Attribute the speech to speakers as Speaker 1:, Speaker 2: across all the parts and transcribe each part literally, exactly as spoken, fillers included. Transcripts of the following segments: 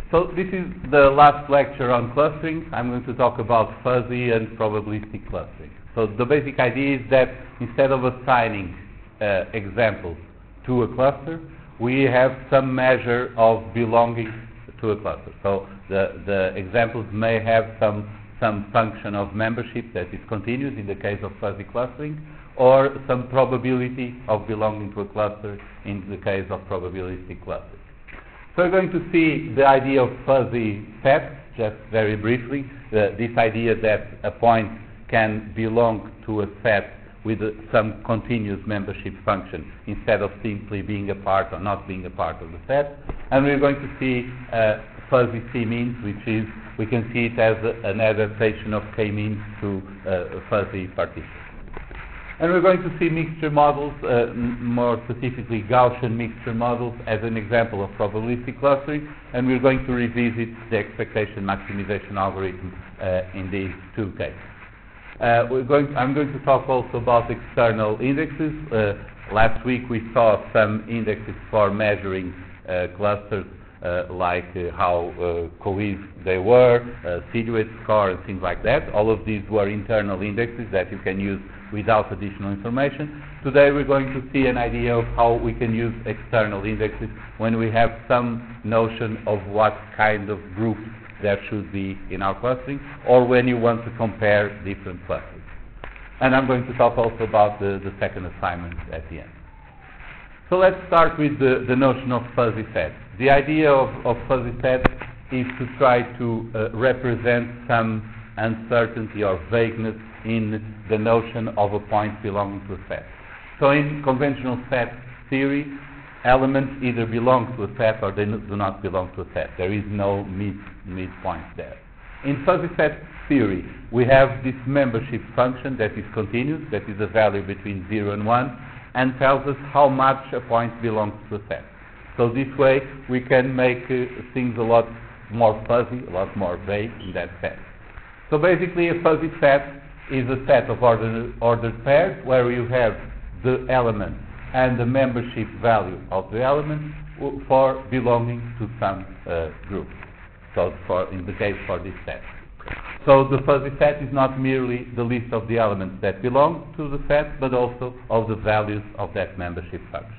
Speaker 1: So this is the last lecture on clustering. I'm going to talk about fuzzy and probabilistic clustering. So the basic idea is that instead of assigning uh, examples to a cluster, we have some measure of belonging to a cluster. So the, the examples may have some, some function of membership that is continuous in the case of fuzzy clustering, or some probability of belonging to a cluster in the case of probabilistic clustering. So we're going to see the idea of fuzzy sets, just very briefly. Uh, this idea that a point can belong to a set with uh, some continuous membership function instead of simply being a part or not being a part of the set. And we're going to see uh, fuzzy C-means, which is, we can see it as a, an adaptation of K-means to uh, fuzzy partitions. And we're going to see mixture models, uh, m more specifically Gaussian mixture models, as an example of probabilistic clustering, and we're going to revisit the expectation maximization algorithm uh, in these two cases. Uh, we're going I'm going to talk also about external indexes. Uh, last week we saw some indexes for measuring uh, clusters, uh, like uh, how uh, cohesive they were, uh, silhouette score, and things like that. All of these were internal indexes that you can use without additional information. Today we're going to see an idea of how we can use external indexes when we have some notion of what kind of groups there should be in our clustering, or when you want to compare different clusters. And I'm going to talk also about the, the second assignment at the end. So let's start with the, the notion of fuzzy sets. The idea of, of fuzzy sets is to try to uh, represent some uncertainty or vagueness in the notion of a point belonging to a set. So in conventional set theory, elements either belong to a set or they do not belong to a set. There is no mid midpoint there. In fuzzy set theory, we have this membership function that is continuous, that is a value between zero and one, and tells us how much a point belongs to a set. So this way we can make uh, things a lot more fuzzy, a lot more vague in that set. So basically a fuzzy set is a set of ordered, ordered pairs where you have the element and the membership value of the element for belonging to some uh, group. So for, in the case for this set. So the fuzzy set is not merely the list of the elements that belong to the set, but also of the values of that membership function.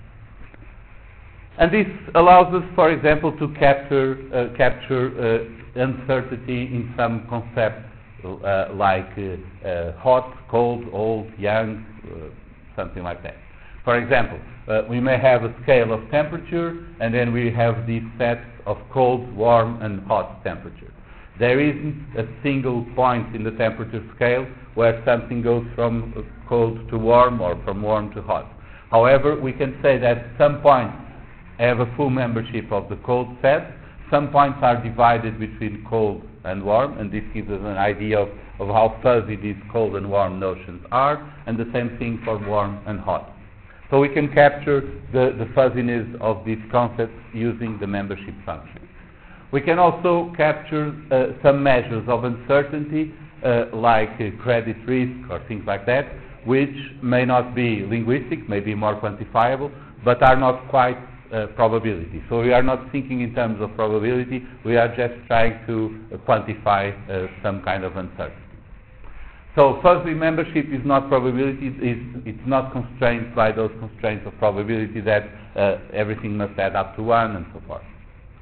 Speaker 1: And this allows us, for example, to capture, uh, capture uh, uncertainty in some concepts uh, like uh, uh, hot, cold, old, young, uh, something like that. For example, uh, we may have a scale of temperature, and then we have these sets of cold, warm, and hot temperature. There isn't a single point in the temperature scale where something goes from cold to warm or from warm to hot. However, we can say that some points have a full membership of the cold set, some points are divided between cold and warm, and this gives us an idea of, of how fuzzy these cold and warm notions are, and the same thing for warm and hot. So we can capture the, the fuzziness of these concepts using the membership function. We can also capture uh, some measures of uncertainty, uh, like uh, credit risk or things like that, which may not be linguistic, may be more quantifiable, but are not quite uh, probability. So we are not thinking in terms of probability, we are just trying to uh, quantify uh, some kind of uncertainty. So fuzzy membership is not probability, it's, it's not constrained by those constraints of probability that uh, everything must add up to one and so forth.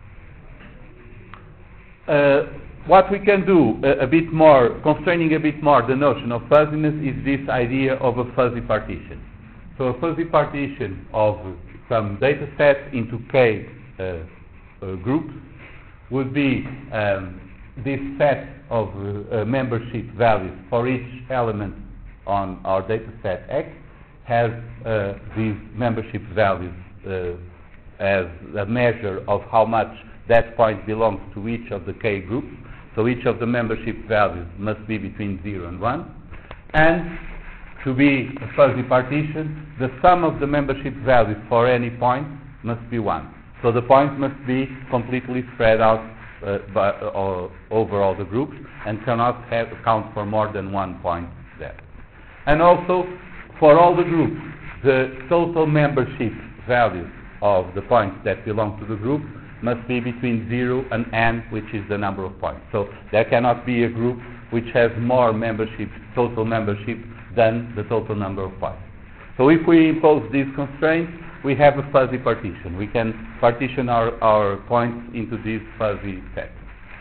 Speaker 1: Uh, what we can do uh, a bit more, constraining a bit more the notion of fuzziness, is this idea of a fuzzy partition. So a fuzzy partition of some data sets into k uh, uh, groups would be um, this set of uh, uh, membership values for each element on our data set X has uh, these membership values uh, as a measure of how much that point belongs to each of the k groups. So each of the membership values must be between zero and one. And to be a fuzzy partition, the sum of the membership values for any point must be one. So the point must be completely spread out uh, by, uh, over all the groups and cannot have, account for more than one point there. And also, for all the groups, the total membership values of the points that belong to the group must be between zero and n, which is the number of points. So there cannot be a group which has more membership, total membership, than the total number of points. So if we impose these constraints, we have a fuzzy partition. We can partition our, our points into these fuzzy sets.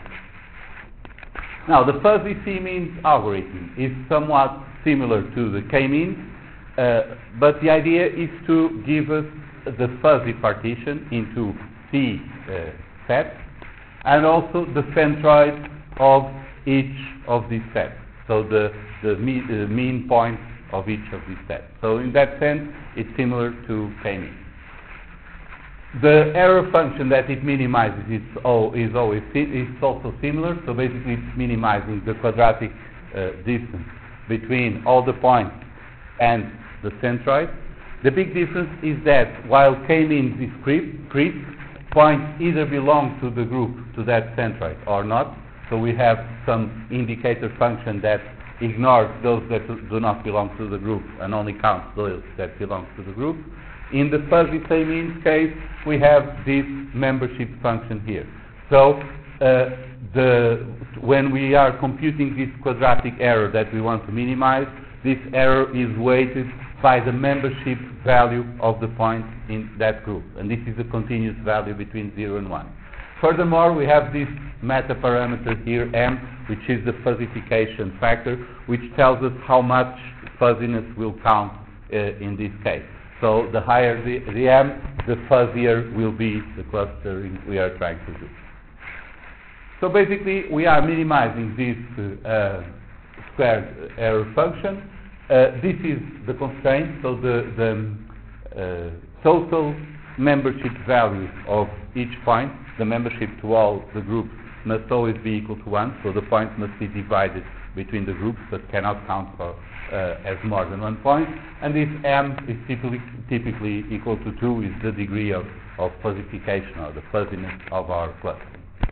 Speaker 1: Now, the fuzzy C-means algorithm is somewhat similar to the K-means, uh, but the idea is to give us the fuzzy partition into C uh, sets, and also the centroid of each of these sets. So the, the me, uh, mean points of each of these sets. So in that sense, it's similar to K-means. The error function that it minimizes is, oh, is always is also similar. So basically, it's minimizing the quadratic uh, distance between all the points and the centroid. The big difference is that while K-means is creep, creep, points either belong to the group, to that centroid, or not. So we have some indicator function that ignores those that do not belong to the group and only counts those that belong to the group. In the fuzzy K-means case, we have this membership function here. So uh, the, when we are computing this quadratic error that we want to minimize, this error is weighted by the membership value of the point in that group. And this is a continuous value between zero and one. Furthermore, we have this meta parameter here, m, which is the fuzzification factor, which tells us how much fuzziness will count uh, in this case. So the higher the, the m, the fuzzier will be the clustering we are trying to do. So basically, we are minimizing this uh, squared error function. Uh, this is the constraint, so the, the uh, total membership value of each point, the membership to all the groups, must always be equal to one, so the points must be divided between the groups, but cannot count for uh, as more than one point. And this m is typically, typically equal to two, is the degree of, of fuzzification, or the fuzziness of our cluster.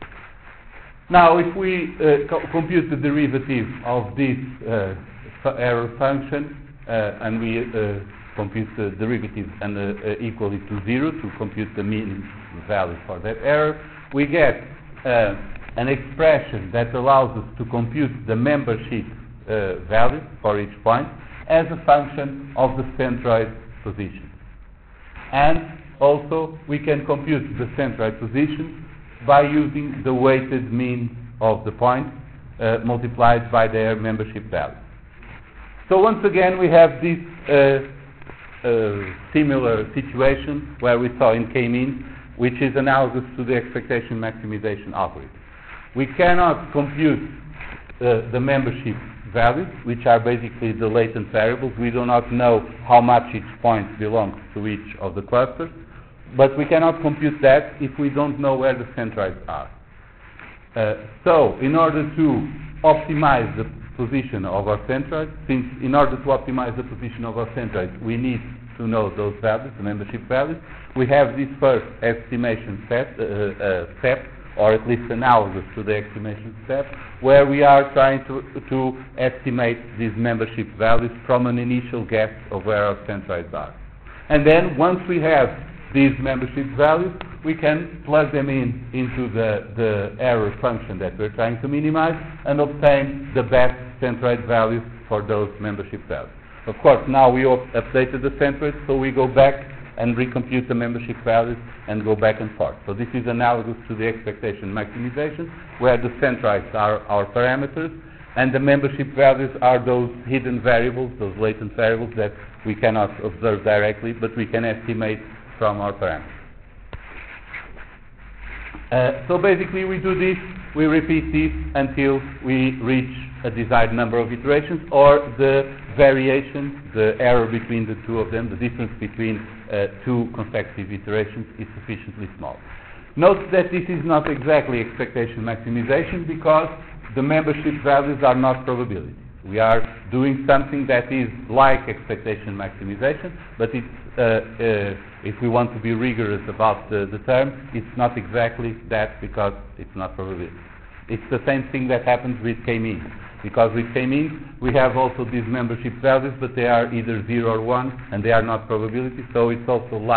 Speaker 1: Now, if we uh, co compute the derivative of this uh, error function, uh, and we uh, compute the derivative and uh, uh, equal it to zero to compute the mean value for that error, we get uh, an expression that allows us to compute the membership uh, value for each point as a function of the centroid position. And also, we can compute the centroid position by using the weighted mean of the points uh, multiplied by their membership value. So once again, we have this uh, uh, similar situation where we saw in K-means, which is analogous to the expectation maximization algorithm. We cannot compute uh, the membership values, which are basically the latent variables. We do not know how much each point belongs to each of the clusters, but we cannot compute that if we don't know where the centroids are. Uh, so, in order to optimize the position of our centroids, since in order to optimize the position of our centroids, we need to know those values, the membership values, we have this first estimation step, uh, uh, step, or at least analogous to the estimation step, where we are trying to, to estimate these membership values from an initial guess of where our centroids are. And then, once we have these membership values, we can plug them in into the, the error function that we're trying to minimize and obtain the best centroid values for those membership values. Of course, now we have updated the centroids, so we go back and recompute the membership values and go back and forth. So this is analogous to the expectation maximization, where the centroids are our parameters and the membership values are those hidden variables, those latent variables that we cannot observe directly, but we can estimate from our parameters. Uh, so basically we do this, we repeat this until we reach a desired number of iterations, or the variation, the error between the two of them, the difference between uh, two consecutive iterations is sufficiently small. Note that this is not exactly expectation maximization because the membership values are not probabilities. We are doing something that is like expectation maximization, but it's, uh, uh, if we want to be rigorous about the, the term, it's not exactly that because it's not probability. It's the same thing that happens with K-means. Because with K-means, we have also these membership values, but they are either zero or one, and they are not probability, so it's also like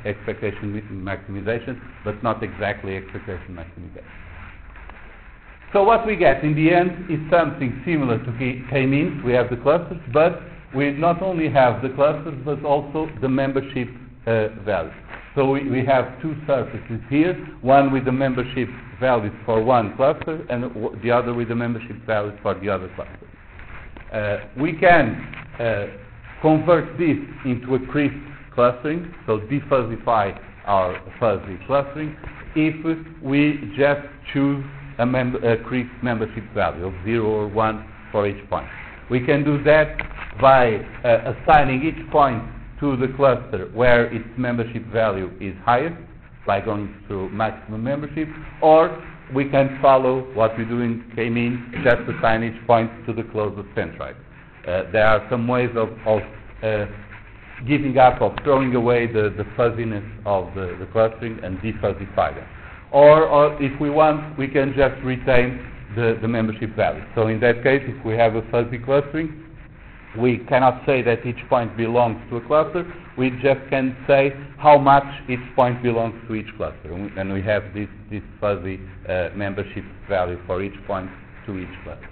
Speaker 1: expectation maximization, but not exactly expectation maximization. So what we get in the end is something similar to k-means. We have the clusters, but we not only have the clusters, but also the membership uh, values. So we, we have two surfaces here, one with the membership values for one cluster, and w the other with the membership values for the other cluster. Uh, we can uh, convert this into a crisp clustering, so defuzzify our fuzzy clustering, if we just choose a, mem a crisp membership value of zero or one for each point. We can do that by uh, assigning each point to the cluster where its membership value is highest, by going through maximum membership, or we can follow what we do in k-means, just assign each point to the closest centroid. Uh, there are some ways of, of uh, giving up, of throwing away the, the fuzziness of the, the clustering and defuzzify them. Or, or if we want, we can just retain the, the membership value. So in that case, if we have a fuzzy clustering, we cannot say that each point belongs to a cluster. We just can say how much each point belongs to each cluster. And we, and we have this, this fuzzy uh, membership value for each point to each cluster.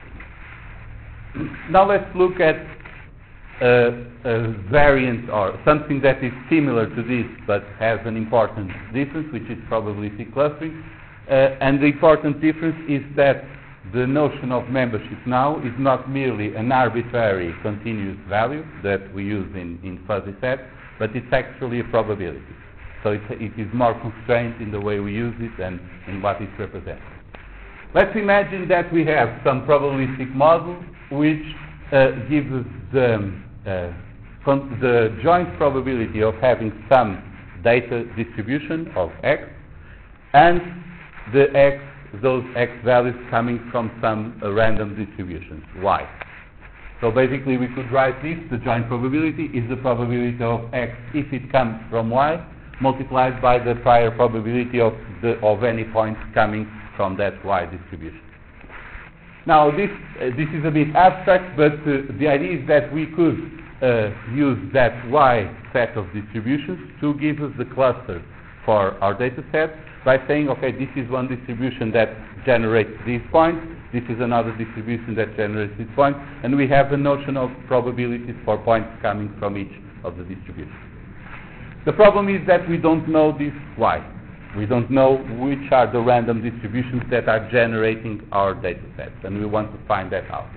Speaker 1: Now let's look at uh, a variant or something that is similar to this but has an important difference, which is probabilistic clustering. Uh, and the important difference is that the notion of membership now is not merely an arbitrary continuous value that we use in, in fuzzy sets, but it's actually a probability. So it's, it is more constrained in the way we use it and in what it represents. Let's imagine that we have some probabilistic model which uh, gives us the, uh, the joint probability of having some data distribution of x and the x, those x values coming from some uh, random distributions, y. So basically we could write this, the joint probability is the probability of x if it comes from y, multiplied by the prior probability of, the, of any points coming from that y distribution. Now this, uh, this is a bit abstract, but uh, the idea is that we could uh, use that y set of distributions to give us the cluster for our data set, by saying, okay, this is one distribution that generates these points, this is another distribution that generates these points, and we have a notion of probabilities for points coming from each of the distributions. The problem is that we don't know this y. We don't know which are the random distributions that are generating our data sets, and we want to find that out.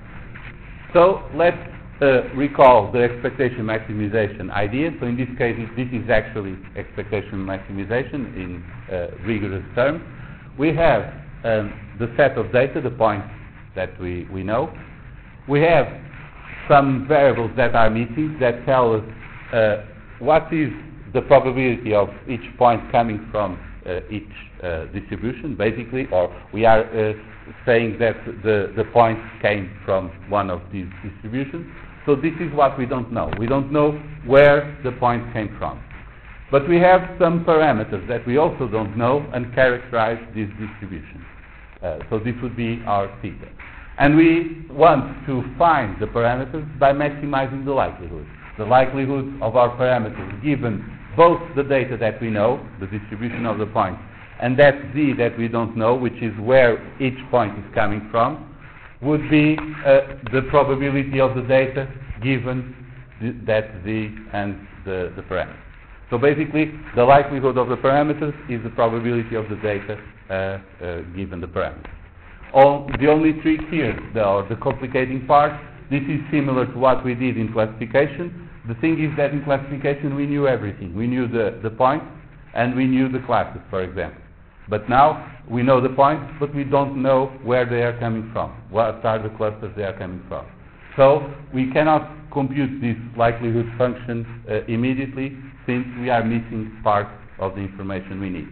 Speaker 1: So let's Uh, recall the expectation maximization idea. So in this case, this is actually expectation maximization in uh, rigorous terms. We have um, the set of data, the points that we, we know. We have some variables that are missing that tell us uh, what is the probability of each point coming from uh, each uh, distribution, basically, or we are uh, saying that the, the points came from one of these distributions. So this is what we don't know. We don't know where the point came from. But we have some parameters that we also don't know and characterize this distribution. Uh, so this would be our theta. And we want to find the parameters by maximizing the likelihood. The likelihood of our parameters, given both the data that we know, the distribution of the points, and that z that we don't know, which is where each point is coming from, would be uh, the probability of the data given th that z and the, the parameters. So basically, the likelihood of the parameters is the probability of the data uh, uh, given the parameters. All, the only trick here, the, or the complicating part, this is similar to what we did in classification. The thing is that in classification we knew everything. We knew the, the points and we knew the classes, for example. But now we know the points, but we don't know where they are coming from, what are the clusters they are coming from. So we cannot compute this likelihood function uh, immediately, since we are missing part of the information we need.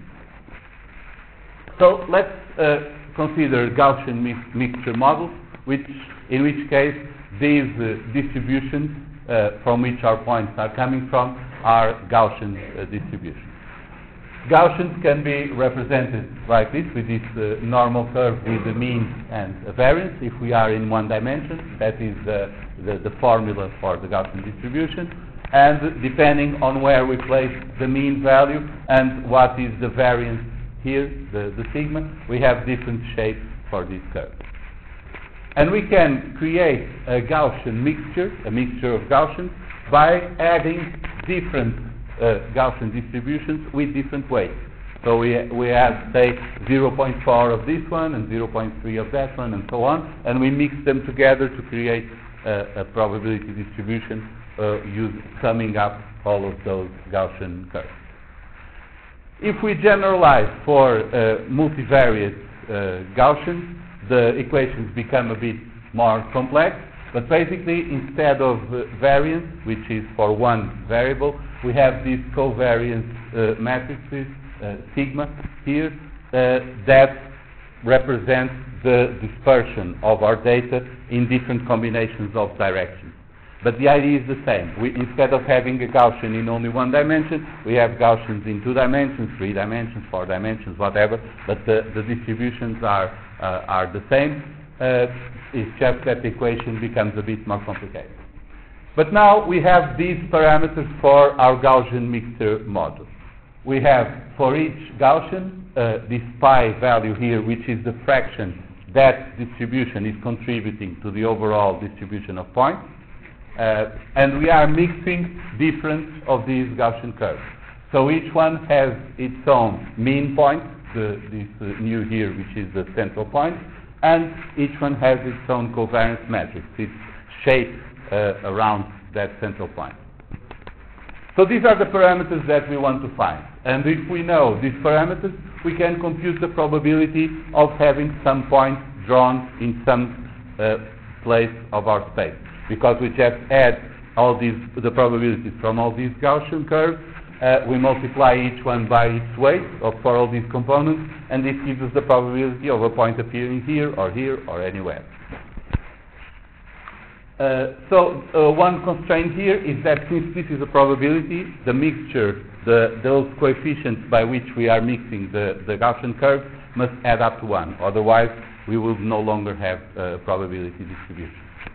Speaker 1: So let's uh, consider Gaussian mi mixture models, which, in which case these uh, distributions uh, from which our points are coming from are Gaussian uh, distributions. Gaussians can be represented like this, with this uh, normal curve with the mean and a variance. If we are in one dimension, that is the, the, the formula for the Gaussian distribution. and depending on where we place the mean value and what is the variance here, the, the sigma, we have different shapes for this curve. And we can create a Gaussian mixture, a mixture of Gaussians, by adding different uh, Gaussian distributions with different weights. So we, we add, say, zero point four of this one and zero point three of that one and so on, and we mix them together to create uh, a probability distribution uh, use, summing up all of those Gaussian curves. If we generalize for uh, multivariate uh, Gaussians, the equations become a bit more complex, but basically instead of uh, variance, which is for one variable, we have these covariance uh, matrices, uh, sigma here, uh, that represent the dispersion of our data in different combinations of directions. But the idea is the same. We, instead of having a Gaussian in only one dimension, we have Gaussians in two dimensions, three dimensions, four dimensions, whatever, but the, the distributions are, uh, are the same. Uh, it's just that the equation becomes a bit more complicated. But now we have these parameters for our Gaussian mixture model. We have for each Gaussian uh, this pi value here, which is the fraction that distribution is contributing to the overall distribution of points. Uh, and we are mixing different of these Gaussian curves. So each one has its own mean point, the, this uh, new here, which is the central point, and each one has its own covariance matrix, its shape uh, around that central point. So these are the parameters that we want to find. And if we know these parameters, we can compute the probability of having some point drawn in some uh, place of our space. Because we just add all these, the probabilities from all these Gaussian curves, uh, we multiply each one by its weight of, for all these components, and this gives us the probability of a point appearing here, or here, or anywhere. Uh, so uh, one constraint here is that since this is a probability, the mixture, the, those coefficients by which we are mixing the, the Gaussian curves must add up to one. Otherwise, we will no longer have uh, probability distribution.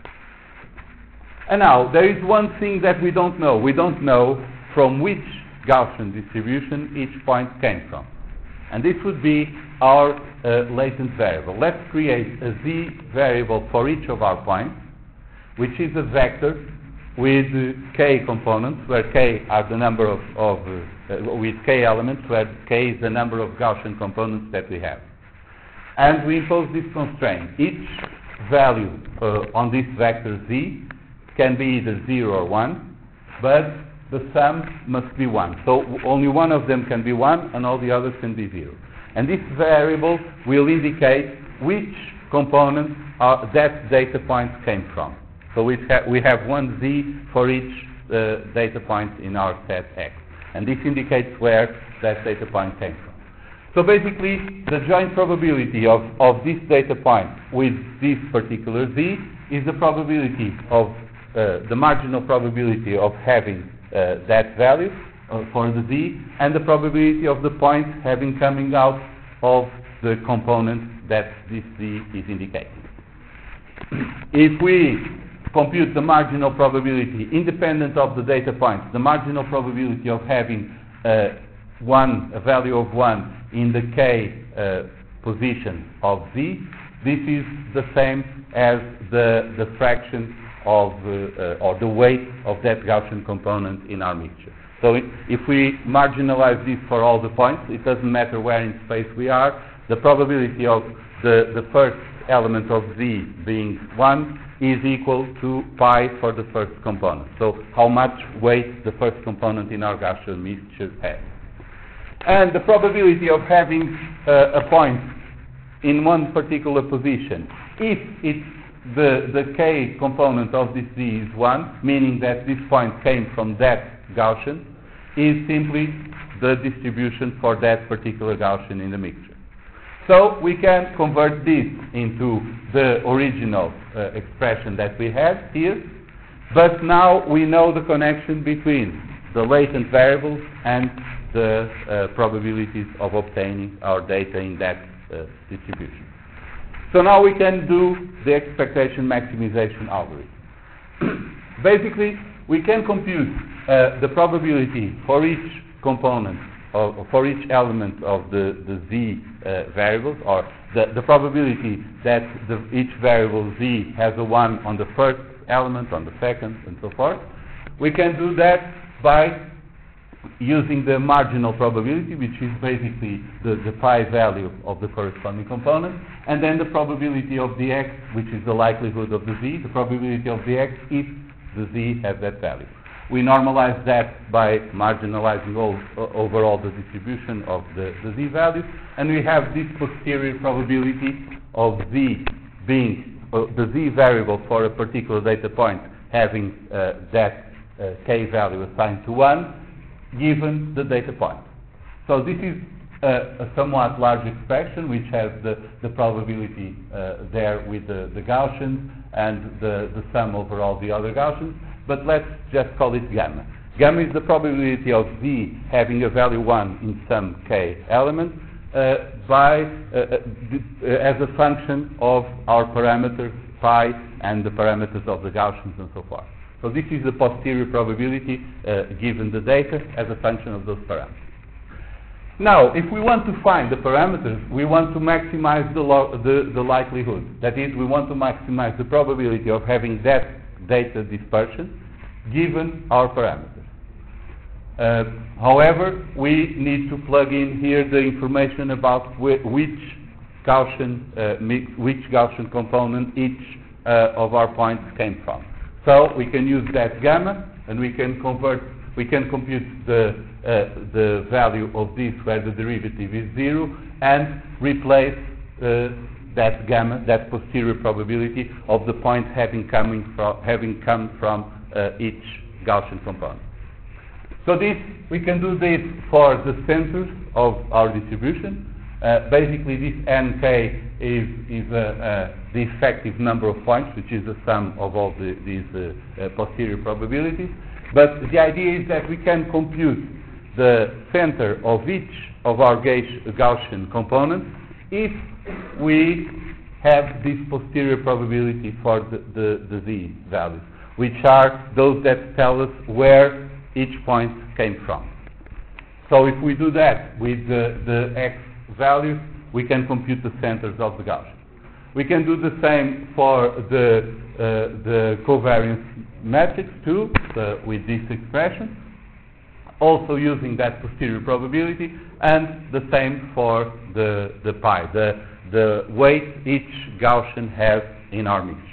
Speaker 1: And now, there is one thing that we don't know. We don't know from which Gaussian distribution each point came from. And this would be our uh, latent variable. Let's create a z variable for each of our points, which is a vector with uh, k components, where k are the number of, of uh, uh, with k elements, where k is the number of Gaussian components that we have. And we impose this constraint. Each value uh, on this vector z can be either zero or one, but the sum must be one. So only one of them can be one, and all the others can be zero. And this variable will indicate which component uh, that data point came from. So we, ha we have one z for each uh, data point in our set X. And this indicates where that data point came from. So basically, the joint probability of, of this data point with this particular z is the probability of, uh, the marginal probability of having uh, that value uh, for the z, and the probability of the point having coming out of the component that this z is indicating. If we compute the marginal probability independent of the data points, the marginal probability of having uh, one, a value of one in the k uh, position of z, this is the same as the, the fraction of, uh, uh, or the weight of that Gaussian component in our mixture. So it, if we marginalize this for all the points, it doesn't matter where in space we are, the probability of the, the first element of z being one is equal to pi for the first component. So how much weight the first component in our Gaussian mixture has. And the probability of having uh, a point in one particular position, if it's the, the k component of this z is one, meaning that this point came from that Gaussian, is simply the distribution for that particular Gaussian in the mixture. So we can convert this into the original uh, expression that we had here, but now we know the connection between the latent variables and the uh, probabilities of obtaining our data in that uh, distribution. So now we can do the expectation maximization algorithm. Basically, we can compute uh, the probability for each component, or for each element of the, the z uh, variables, or the, the probability that the, each variable z has a one on the first element, on the second, and so forth. We can do that by using the marginal probability, which is basically the, the pi value of the corresponding component, and then the probability of the x, which is the likelihood of the z, the probability of the x if the z has that value. We normalize that by marginalizing all, uh, overall the distribution of the, the z values, and we have this posterior probability of z being uh, the z variable for a particular data point having uh, that uh, k value assigned to one, given the data point. So this is uh, a somewhat large expression which has the, the probability uh, there with the, the Gaussians and the, the sum over all the other Gaussians, but let's just call it gamma. Gamma is the probability of z having a value one in some k element uh, by, uh, uh, uh, as a function of our parameters pi and the parameters of the Gaussians and so forth. So this is the posterior probability uh, given the data as a function of those parameters. Now, if we want to find the parameters, we want to maximize the, lo the, the likelihood. That is, we want to maximize the probability of having that data dispersion given our parameters. Uh, however, we need to plug in here the information about whi which Gaussian uh, mix, which Gaussian component each uh, of our points came from. So we can use that gamma, and we can convert, we can compute the uh, the value of this where the derivative is zero, and replace uh, that gamma, that posterior probability of the point having coming from having come from uh, each Gaussian component. So this we can do this for the centers of our distribution. Uh, basically, this N K is, is uh, uh, the effective number of points, which is the sum of all the, these uh, uh, posterior probabilities. But the idea is that we can compute the center of each of our Gaussian components if we have this posterior probability for the, the, the z values, which are those that tell us where each point came from. So if we do that with the, the x values, we can compute the centers of the Gaussian. We can do the same for the, uh, the covariance matrix too, uh, with this expression, also using that posterior probability, and the same for the, the pi, the, the weight each Gaussian has in our mixture.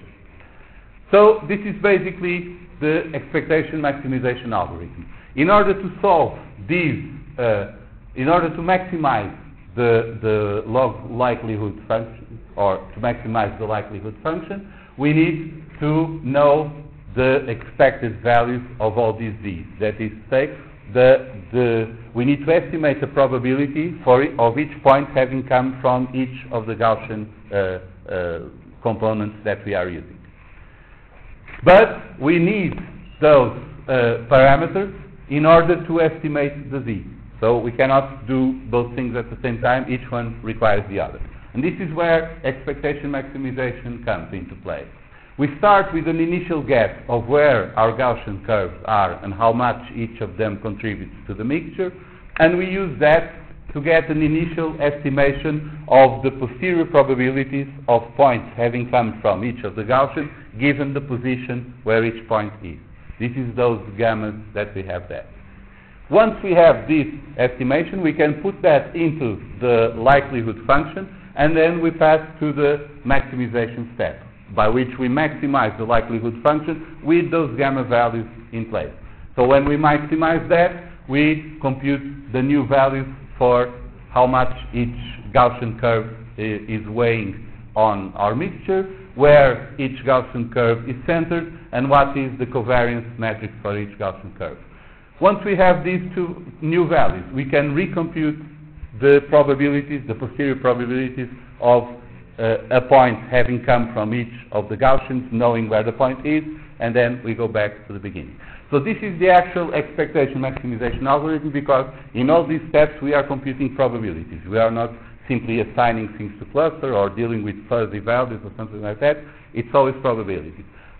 Speaker 1: So this is basically the expectation maximization algorithm. In order to solve these, uh, in order to maximize the, the log likelihood function, or to maximize the likelihood function, we need to know the expected values of all these z's. That is to say, the, the, we need to estimate the probability for I of each point having come from each of the Gaussian uh, uh, components that we are using. But we need those uh, parameters in order to estimate the z. So we cannot do both things at the same time. Each one requires the other. And this is where expectation maximization comes into play. We start with an initial guess of where our Gaussian curves are and how much each of them contributes to the mixture, and we use that to get an initial estimation of the posterior probabilities of points having come from each of the Gaussians, given the position where each point is. This is those gammas that we have there. Once we have this estimation, we can put that into the likelihood function, and then we pass to the maximization step, by which we maximize the likelihood function with those gamma values in place. So when we maximize that, we compute the new values for how much each Gaussian curve is weighing on our mixture, where each Gaussian curve is centered, and what is the covariance matrix for each Gaussian curve. Once we have these two new values, we can recompute the probabilities, the posterior probabilities of uh, a point having come from each of the Gaussians, knowing where the point is, and then we go back to the beginning. So this is the actual expectation maximization algorithm, because in all these steps we are computing probabilities. We are not simply assigning things to cluster or dealing with fuzzy values or something like that. It's always probabilities.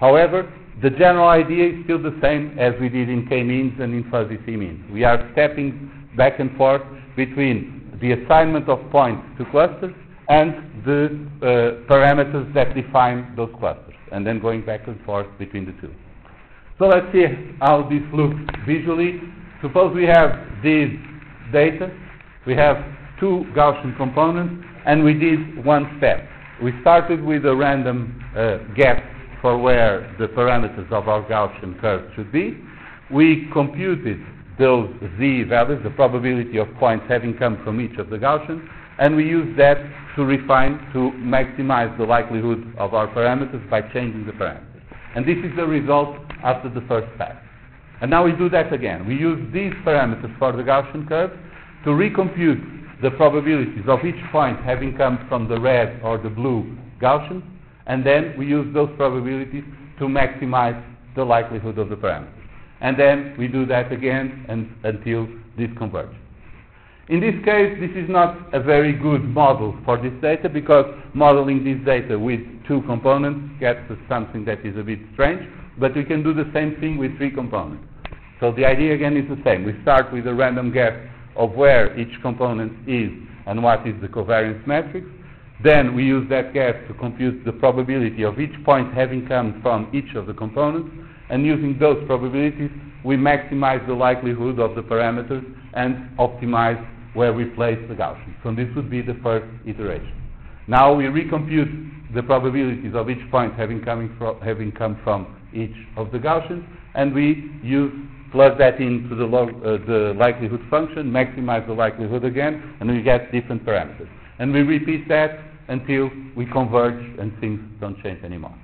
Speaker 1: However, the general idea is still the same as we did in k-means and in fuzzy c-means. We are stepping back and forth between the assignment of points to clusters and the uh, parameters that define those clusters, and then going back and forth between the two. So let's see how this looks visually. Suppose we have these data, we have two Gaussian components, and we did one step. We started with a random uh, guess for where the parameters of our Gaussian curve should be. We computed those z values, the probability of points having come from each of the Gaussians, and we used that to refine, to maximize the likelihood of our parameters by changing the parameters. And this is the result after the first pass. And now we do that again. We use these parameters for the Gaussian curve to recompute the probabilities of each point having come from the red or the blue Gaussian, and then we use those probabilities to maximize the likelihood of the parameters. And then we do that again and, until this converges. In this case, this is not a very good model for this data, because modeling this data with two components gets us something that is a bit strange, but we can do the same thing with three components. So the idea again is the same. We start with a random guess of where each component is and what is the covariance matrix. Then we use that guess to compute the probability of each point having come from each of the components, and using those probabilities we maximize the likelihood of the parameters and optimize where we place the Gaussian. So this would be the first iteration. Now we recompute the probabilities of each point having, coming from, having come from each of the Gaussians, and we use plug that into the, log, uh, the likelihood function, maximize the likelihood again, and we get different parameters. And we repeat that until we converge and things don't change anymore.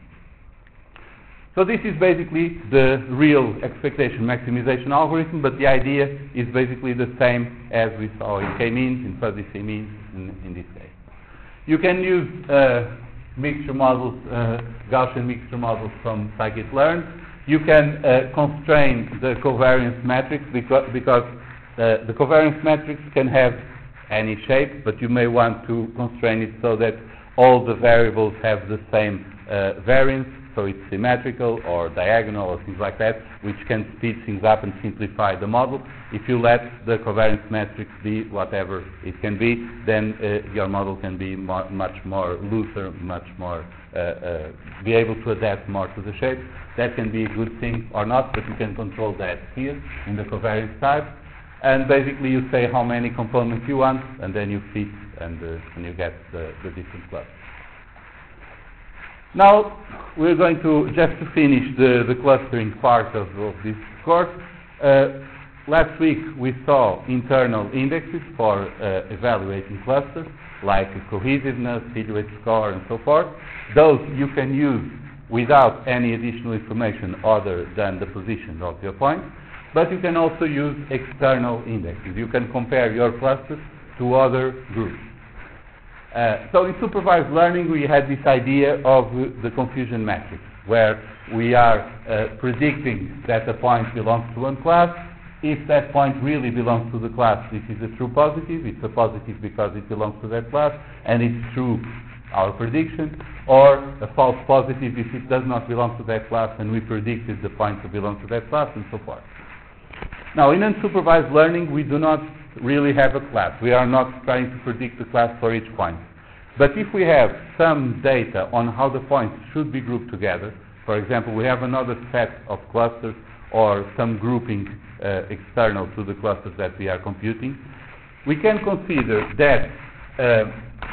Speaker 1: So this is basically the real expectation maximization algorithm, but the idea is basically the same as we saw in k-means, in fuzzy c-means, in, in this case. You can use uh, mixture models, uh, Gaussian mixture models from scikit-learn. You can uh, constrain the covariance matrix, because, because uh, the covariance matrix can have any shape, but you may want to constrain it so that all the variables have the same uh, variance, so it's symmetrical or diagonal or things like that, which can speed things up and simplify the model. If you let the covariance matrix be whatever it can be, then uh, your model can be more, much more looser, much more, uh, uh, be able to adapt more to the shape. That can be a good thing or not, but you can control that here in the covariance type. And basically you say how many components you want, and then you fit, and, uh, and you get the, the different clusters. Now, we're going to, just to finish the, the clustering part of, of this course, uh, last week we saw internal indexes for uh, evaluating clusters, like cohesiveness, silhouette score, and so forth. Those you can use without any additional information other than the position of your points, but you can also use external indexes. You can compare your clusters to other groups. Uh, so in supervised learning we had this idea of uh, the confusion matrix, where we are uh, predicting that a point belongs to one class. If that point really belongs to the class, this is a true positive. It's a positive because it belongs to that class, and it's true, our prediction, or a false positive if it does not belong to that class and we predicted the point to belong to that class, and so forth. Now, in unsupervised learning, we do not really have a class. We are not trying to predict the class for each point. But if we have some data on how the points should be grouped together, for example, we have another set of clusters or some grouping uh, external to the clusters that we are computing, we can consider that uh,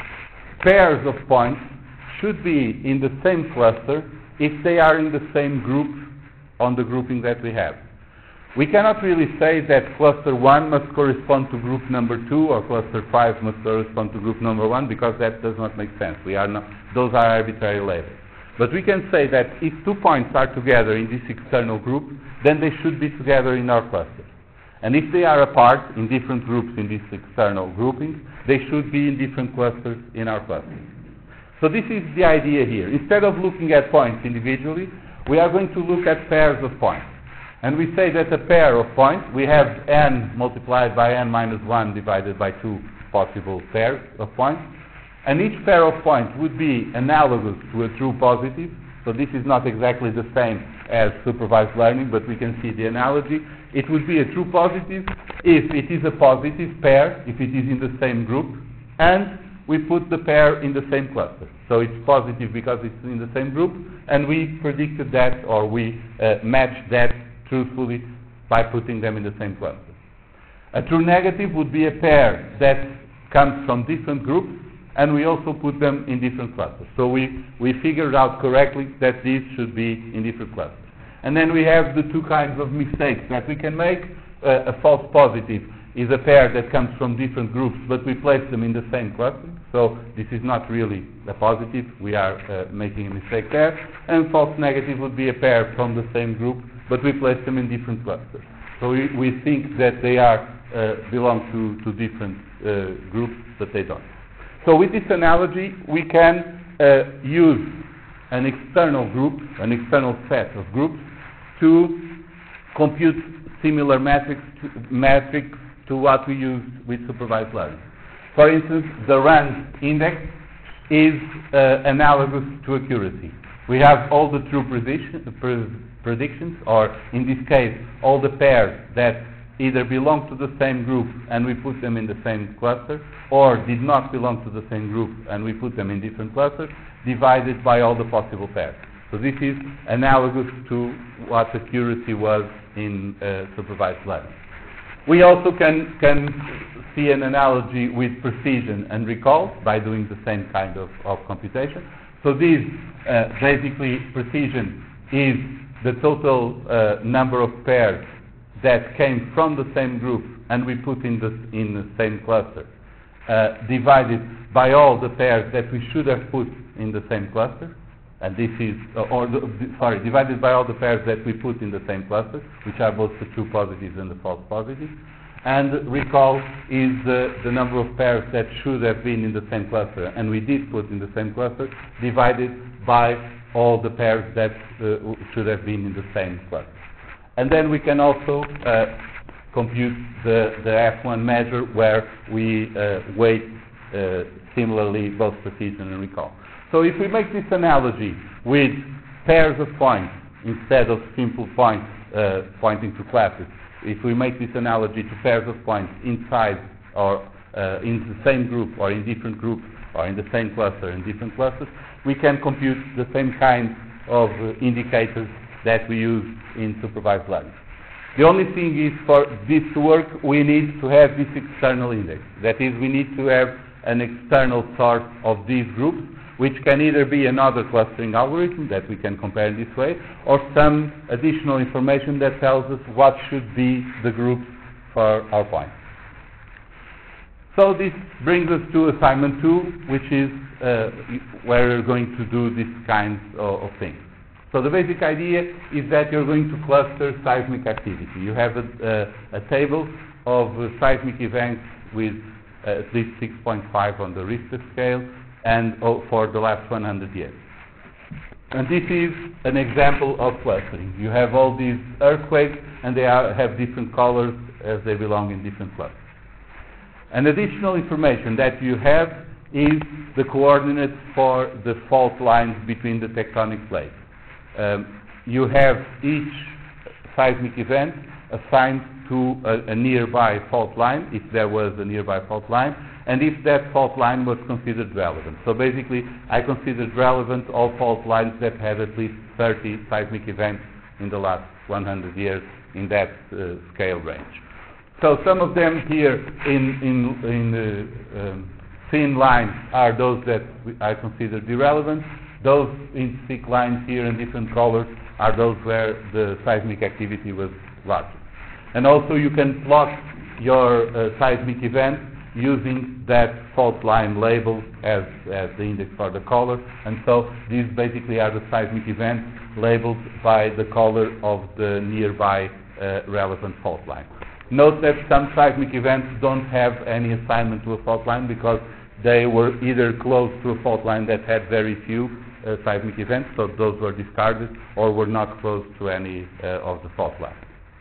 Speaker 1: pairs of points should be in the same cluster if they are in the same group on the grouping that we have. We cannot really say that cluster one must correspond to group number two or cluster five must correspond to group number one, because that does not make sense. We are not, those are arbitrary labels. But we can say that if two points are together in this external group, then they should be together in our cluster. And if they are apart in different groups in this external grouping, they should be in different clusters in our cluster. So this is the idea here. Instead of looking at points individually, we are going to look at pairs of points. And we say that a pair of points, we have n multiplied by n minus one divided by two possible pairs of points. And each pair of points would be analogous to a true positive, So this is not exactly the same as supervised learning, but we can see the analogy. It would be a true positive if it is a positive pair, if it is in the same group, and we put the pair in the same cluster. So it's positive because it's in the same group, and we predicted that, or we uh, matched that truthfully by putting them in the same cluster. A true negative would be a pair that comes from different groups, and we also put them in different clusters. So we, we figured out correctly that these should be in different clusters. And then we have the two kinds of mistakes that we can make. Uh, a false positive is a pair that comes from different groups, but we place them in the same cluster. So this is not really a positive. We are uh, making a mistake there. And false negative would be a pair from the same group, but we place them in different clusters. So we, we think that they are uh, belong to, to different uh, groups, but they don't. So with this analogy, we can uh, use an external group, an external set of groups, to compute similar metrics to, metrics to what we use with supervised learning. For instance, the RAND index is uh, analogous to accuracy. We have all the true prediction, pre predictions, or in this case, all the pairs that either belong to the same group and we put them in the same cluster, or did not belong to the same group and we put them in different clusters, divided by all the possible pairs. So this is analogous to what accuracy was in uh, supervised learning. We also can, can see an analogy with precision and recall by doing the same kind of, of computation. So this, uh, basically, precision is the total uh, number of pairs that came from the same group and we put in the, in the same cluster, uh, divided by all the pairs that we should have put in the same cluster. And this is, uh, or the, sorry, divided by all the pairs that we put in the same cluster, which are both the true positives and the false positives. And recall is uh, the number of pairs that should have been in the same cluster, and we did put in the same cluster, divided by all the pairs that uh, should have been in the same cluster. And then we can also uh, compute the, the F one measure where we uh, weight uh, similarly both precision and recall. So if we make this analogy with pairs of points instead of simple points uh, pointing to classes, if we make this analogy to pairs of points inside or uh, in the same group or in different groups or in the same cluster in different clusters, we can compute the same kind of uh, indicators that we use in supervised learning. The only thing is, for this to work, we need to have this external index. That is, we need to have an external source of these groups, which can either be another clustering algorithm that we can compare in this way, or some additional information that tells us what should be the group for our point. So this brings us to assignment two, which is uh, where we're going to do this kind of, of things. So the basic idea is that you're going to cluster seismic activity. You have a, a, a table of uh, seismic events with uh, at least six point five on the Richter scale, and oh, for the last one hundred years. And this is an example of clustering. You have all these earthquakes, and they are, have different colors as they belong in different clusters. An additional information that you have is the coordinates for the fault lines between the tectonic plates. Um, you have each seismic event assigned to a, a nearby fault line, if there was a nearby fault line, and if that fault line was considered relevant. So basically, I considered relevant all fault lines that had at least thirty seismic events in the last one hundred years in that uh, scale range. So some of them here in, in, in the um, thin lines are those that I considered irrelevant. Those in thick lines here in different colors are those where the seismic activity was larger. And also you can plot your uh, seismic event using that fault line label as, as the index for the color. And so these basically are the seismic events labeled by the color of the nearby uh, relevant fault line. Note that some seismic events don't have any assignment to a fault line because they were either close to a fault line that had very few uh, seismic events, so those were discarded, or were not close to any uh, of the fault lines.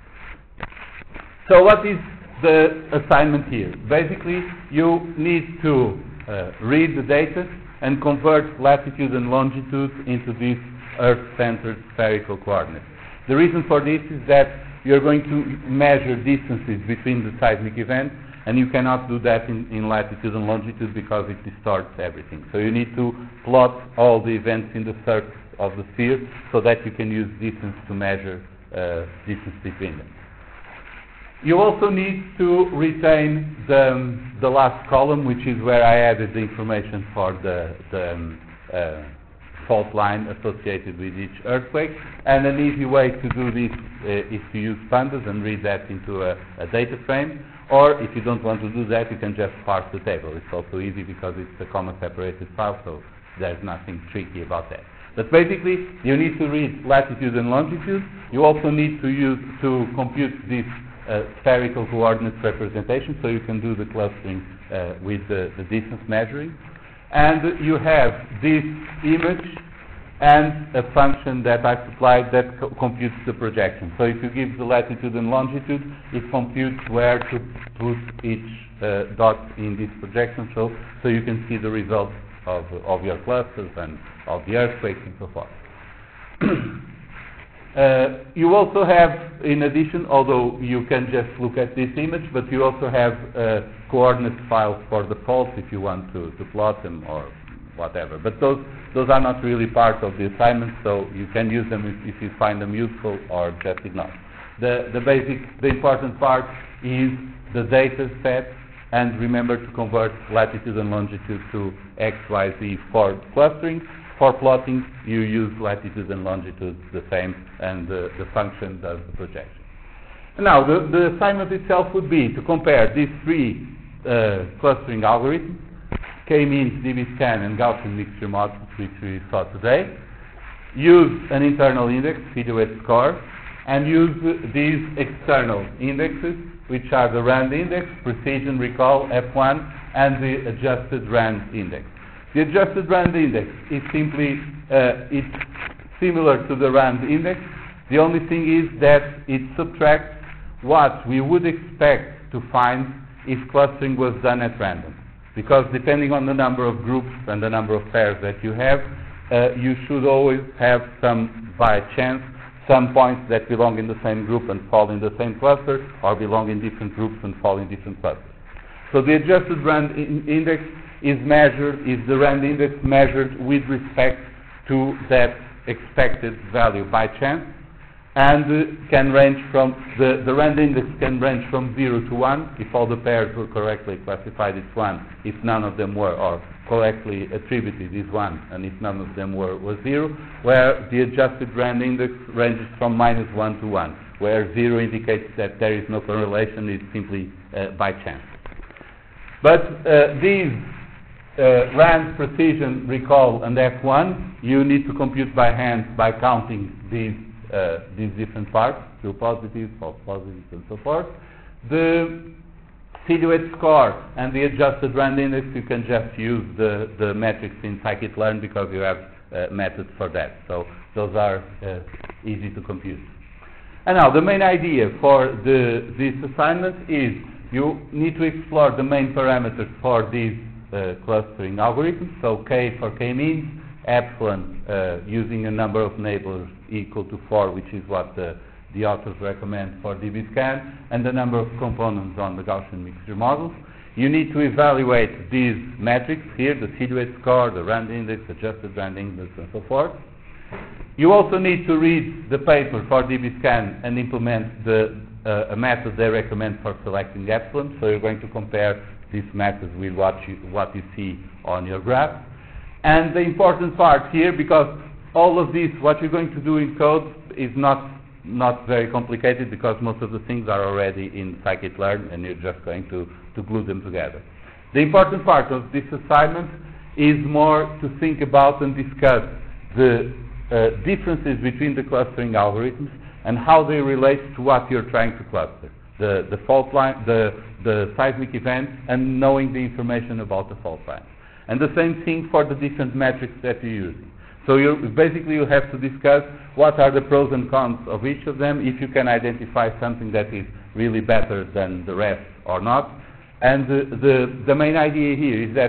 Speaker 1: So what is the assignment here? Basically, you need to uh, read the data and convert latitude and longitude into these Earth-centered spherical coordinates. The reason for this is that you're going to measure distances between the seismic events, and you cannot do that in, in latitude and longitude because it distorts everything. So you need to plot all the events in the surface of the sphere so that you can use distance to measure uh, distance between them. You also need to retain the, um, the last column, which is where I added the information for the, the um, uh, fault line associated with each earthquake. And an easy way to do this uh, is to use pandas and read that into a, a data frame. Or if you don't want to do that, you can just parse the table. It's also easy because it's a comma separated file, so there's nothing tricky about that. But basically, you need to read latitude and longitude. You also need to use to compute this uh, spherical coordinates representation, so you can do the clustering uh, with the, the distance measuring. And you have this image and a function that I supplied that co computes the projection. So if you give the latitude and longitude, it computes where to put each uh, dot in this projection, so, so you can see the results of, of your clusters and of the earthquakes and so forth. uh, you also have, in addition, although you can just look at this image, but you also have uh, coordinate files for the faults if you want to, to plot them or whatever. But those those are not really part of the assignment, so you can use them if, if you find them useful or just ignore. The the basic the important part is the data set, and remember to convert latitude and longitude to X, Y, Z for clustering. For plotting, you use latitude and longitude the same, and the, the function does the projection. Now, the, the assignment itself would be to compare these three uh, clustering algorithms, K-means, dbScan, and Gaussian mixture models, which we saw today. Use an internal index, silhouette score, and use uh, these external indexes, which are the RAND index, precision, recall, F one, and the adjusted RAND index. The adjusted RAND index is simply, uh, it's similar to the RAND index. The only thing is that it subtracts what we would expect to find if clustering was done at random. Because depending on the number of groups and the number of pairs that you have, uh, you should always have some, by chance, some points that belong in the same group and fall in the same cluster, or belong in different groups and fall in different clusters. So the adjusted RAND in index is measured, is the RAND index measured with respect to that expected value by chance, and uh, can range from, the, the RAND index can range from zero to one, if all the pairs were correctly classified as one, if none of them were, or correctly attributed as one, and if none of them were, was zero, where the adjusted RAND index ranges from minus one to one, where zero indicates that there is no correlation, it's simply uh, by chance. But uh, these uh, RAND, precision, recall, and F one, you need to compute by hand by counting these uh, these different parts, true positives, false positives, and so forth. The silhouette score and the adjusted RAND index, you can just use the, the metrics in scikit-learn because you have uh, methods for that. So those are uh, easy to compute. And now the main idea for the, this assignment is you need to explore the main parameters for these uh, clustering algorithms. So K for K-means, epsilon uh, using a number of neighbors equal to four, which is what the, the authors recommend for dbScan, and the number of components on the Gaussian mixture models. You need to evaluate these metrics here, the silhouette score, the RAND index, adjusted RAND index, and so forth. You also need to read the paper for dbScan and implement the, uh, a method they recommend for selecting epsilon. So you're going to compare these methods with what you, what you see on your graph. And the important part here, because all of this, what you're going to do in code is not not very complicated, because most of the things are already in scikit-learn and you're just going to, to glue them together. The important part of this assignment is more to think about and discuss the uh, differences between the clustering algorithms and how they relate to what you're trying to cluster. The, the fault line, the, the seismic event, and knowing the information about the fault line. And the same thing for the different metrics that you're using. So you basically you have to discuss what are the pros and cons of each of them, if you can identify something that is really better than the rest or not. And the, the, the main idea here is that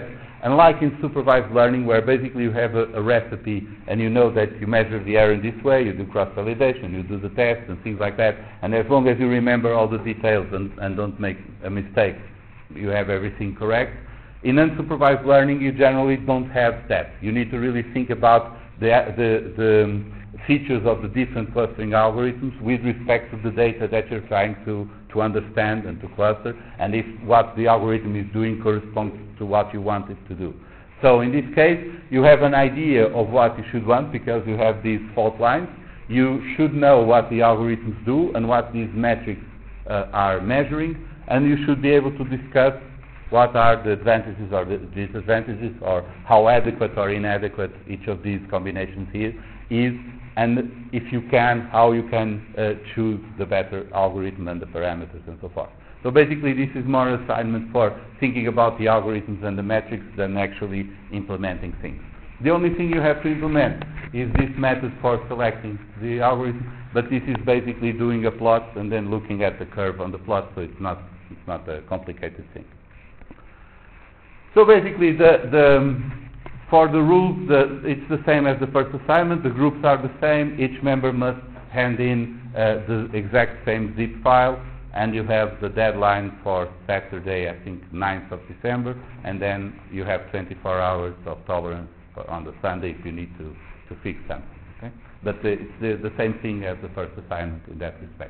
Speaker 1: Unlike in supervised learning, where basically you have a, a recipe and you know that you measure the error in this way, you do cross-validation, you do the test and things like that, and as long as you remember all the details and, and don't make a mistake, you have everything correct. In unsupervised learning, you generally don't have that. You need to really think about the, the, the features of the different clustering algorithms with respect to the data that you're trying to, to understand and to cluster, and if what the algorithm is doing corresponds to what you want it to do. So in this case, you have an idea of what you should want because you have these fault lines. You should know what the algorithms do and what these metrics uh, are measuring, and you should be able to discuss what are the advantages or the disadvantages, or how adequate or inadequate each of these combinations here is, and if you can, how you can uh, choose the better algorithm and the parameters and so forth. So basically this is more assignment for thinking about the algorithms and the metrics than actually implementing things. The only thing you have to implement is this method for selecting the algorithm, but this is basically doing a plot and then looking at the curve on the plot, so it's not, it's not a complicated thing. So basically, the, the, for the rules, the, it's the same as the first assignment. The groups are the same. Each member must hand in uh, the exact same zip file, and you have the deadline for Saturday, I think ninth of December, and then you have twenty-four hours of tolerance for on the Sunday if you need to, to fix something. Okay? But the, it's the, the same thing as the first assignment in that respect.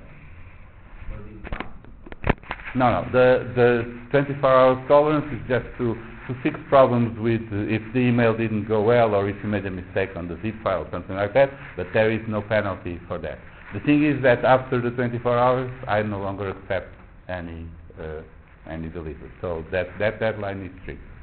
Speaker 1: No, no. The, the twenty-four hours tolerance is just to to fix problems with uh, if the email didn't go well or if you made a mistake on the zip file or something like that, but there is no penalty for that. The thing is that after the twenty-four hours, I no longer accept any uh, any delivery. So that, that deadline is strict.